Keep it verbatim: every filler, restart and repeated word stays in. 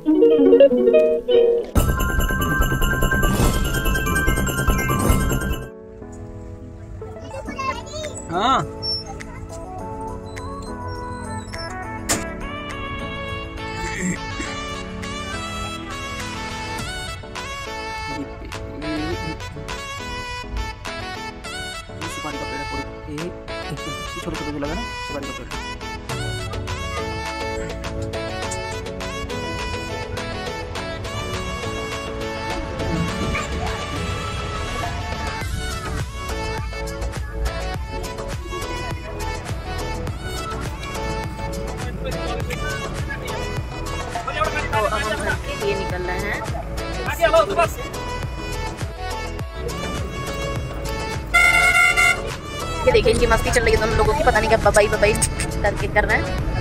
हाँ सुपारी का पेड़ है, छोटे छोटे जो लगा ना सुपारी का पेड़। तो अब हम घर के लिए निकल रहे हैं। ये देखिए इनकी मस्ती चल रही है, दोनों लोगों की, पता नहीं क्या बबाई बबाई करके कर रहे हैं।